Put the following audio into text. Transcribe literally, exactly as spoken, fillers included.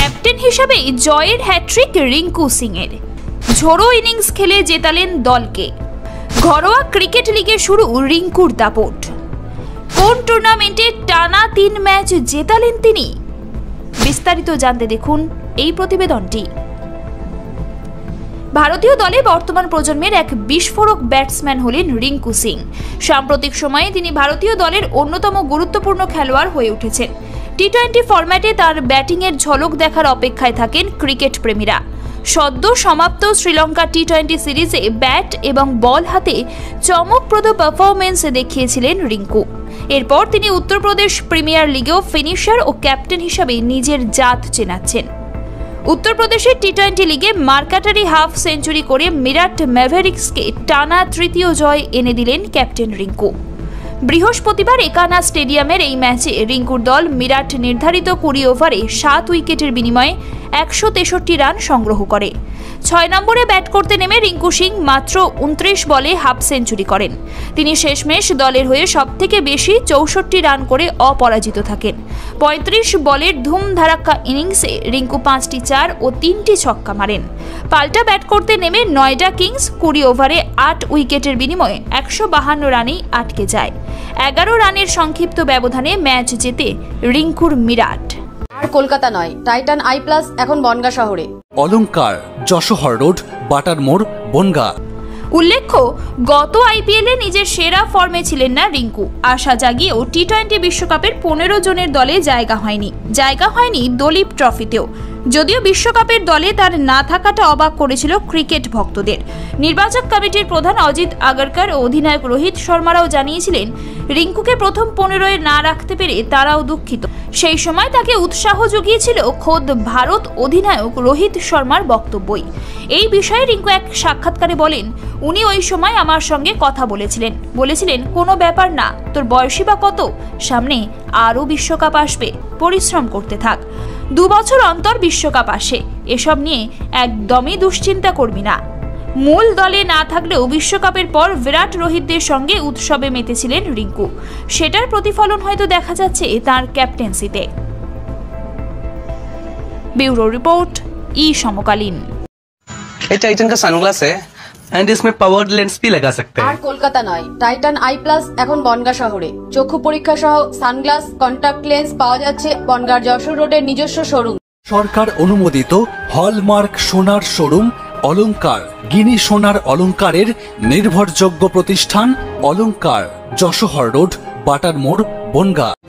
Captain হিসাবে জয়ের hat trick Rinku Singh এর। ঝোড়ো ইনিংস খেলে জেতালেন দলকে। ঘরোয়া ক্রিকেট লিগে শুরু রিঙ্কুর দাপট। কোন টুর্নামেন্টে টানা তিন ম্যাচ জেতালেন তিনি? বিস্তারিত জানতে দেখুন এই প্রতিবেদনটি। ভারতীয় দলে বর্তমান প্রজন্মের এক বিস্ফোরক ব্যাটসম্যান হলেন রিঙ্কু সিং। সাম্প্রতিক সময়ে তিনি ভারতীয় দলের অন্যতম গুরুত্বপূর্ণ খেলোয়াড় হয়ে উঠেছেন। টি টোয়েন্টি ফরম্যাটে তার ব্যাটিংয়ের ঝলক দেখার অপেক্ষায় থাকেন ক্রিকেট প্রেমীরা। সদ্য সমাপ্ত শ্রীলঙ্কা টি টোয়েন্টি সিরিজে ব্যাট এবং বল হাতে চমকপ্রদ পারফরমেন্স দেখিয়েছিলেন রিঙ্কু। এরপর তিনি উত্তরপ্রদেশ প্রিমিয়ার লিগেও ফিনিশার ও ক্যাপ্টেন হিসাবে নিজের জাত চেনাচ্ছেন। উত্তরপ্রদেশের টি টোয়েন্টি লিগে মার্কাটারি হাফ সেঞ্চুরি করে মিরাট ম্যাভেরিক্সকে টানা তৃতীয় জয় এনে দিলেন ক্যাপ্টেন রিঙ্কু। বৃহস্পতিবার একানা স্টেডিয়ামের এই ম্যাচে রিঙ্কুর দল মিরাট নির্ধারিত কুড়ি ওভারে সাত উইকেটের বিনিময়ে একশো তেষট্টি রান সংগ্রহ করে। ছয় নম্বরে ব্যাট করতে নেমে রিঙ্কু সিং মাত্র উনত্রিশ বলে হাফ সেঞ্চুরি করেন। তিনি শেষমেশ দলের হয়ে সবথেকে বেশি চৌষট্টি রান করে অপরাজিত থাকেন। পঁয়ত্রিশ বলের ধুমধারাক্কা ইনিংসে রিঙ্কু পাঁচটি চার ও তিনটি ছক্কা মারেন। পাল্টা ব্যাট করতে নেমে নয়ডা কিংস কুড়ি ওভারে আট উইকেটের বিনিময়ে একশো বাহান্ন রানেই আটকে যায়। এগারো রানের সংক্ষিপ্ত ব্যবধানে ম্যাচ জেতে রিঙ্কুর মিরাট। আর কলকাতা নয়, টাইটান আই প্লাস এখন বনগাঁ শহরে। অলংকার, যশোহর রোড, বাটার মোড়, বনগাঁ। উল্লেখ্য, গত আইপিএলে নিজের সেরা ফর্মে ছিলেন না রিঙ্কু। আশা জাগিয়েও টি টোয়েন্টি বিশ্বকাপের পনেরো জনের দলে জায়গা হয়নি। জায়গা হয়নি দলীপ ট্রফিতেও। যদিও বিশ্বকাপের দলে তার না থাকাটা অবাক করেছিল ক্রিকেট ভক্তদের। নির্বাচক কমিটির প্রধান অজিত আগরকর ও অধিনায়ক রোহিত শর্মারাও জানিয়েছিলেন, রিঙ্কুকে প্রথম পনেরোয় না রাখতে পেরে তারাও দুঃখিত। সেই সময় তাকে উৎসাহ জুগিয়েছিল খোদ ভারত অধিনায়ক রোহিত শর্মার বক্তব্যই। এই বিষয়ে রিঙ্কু এক সাক্ষাৎকারে বলেন, উনি ওই সময় আমার সঙ্গে কথা বলেছিলেন বলেছিলেন কোনো ব্যাপার না, তোর বয়সী বা কত, সামনে আরও বিশ্বকাপ আসবে, পরিশ্রম করতে থাক। দু বছর অন্তর বিশ্বকাপ আসে, এসব নিয়ে একদমই দুশ্চিন্তা করবি না। মূল দলে না থাকলেও বিশ্বকাপের পর বিরাট রোহিতদের সঙ্গে উৎসবে মেতেছিলেন রিঙ্কু। সেটার প্রতিফলন হয়তো দেখা যাচ্ছে তার ক্যাপ্টেন্সিতে। ब्यूरो रिपोर्ट, ई समकालीन। ये टाइटन का सनग्लास है एंड इसमें पावर्ड लेंस भी लगा सकते हैं। আর কলকাতা নয়, টাইটান আই প্লাস এখন বনগাঁ শহরে। চক্ষু পরীক্ষা সহ সানগ্লাস, কন্টাক্ট লেন্স পাওয়া যাচ্ছে বনগাঁর যশোর রোডের নিজস্ব শোরুম। সরকার অনুমোদিত হলমার্ক সোনার শোরুম অলংকার। গিনি সোনার অলংকারের নির্ভরযোগ্য প্রতিষ্ঠান অলংকার, যশোহর রোড, বাটার মোড়, বনগাঁ।